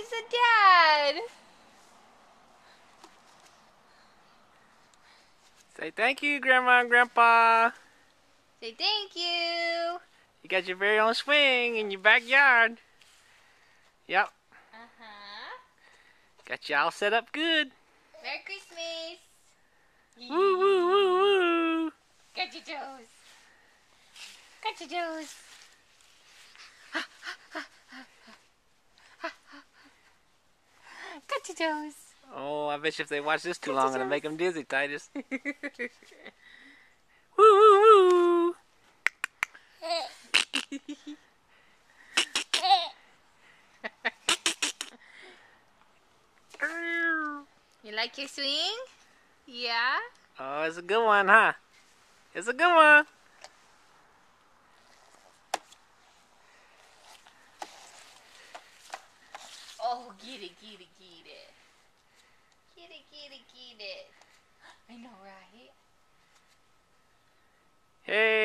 He's a dad. Say thank you, Grandma and Grandpa. Say thank you. You got your very own swing in your backyard. Yep. Got you all set up good. Merry Christmas. Woo, woo, woo, woo. Got your toes. Got your toes. Got your toes. Oh, I bet you if they watch this too long, it'll make them dizzy, Titus. Woo, woo, woo. You like your swing? Yeah? Oh, it's a good one, huh? It's a good one. Oh, get it, get it, get it. Get it, get it, get it. I know, right? Hey.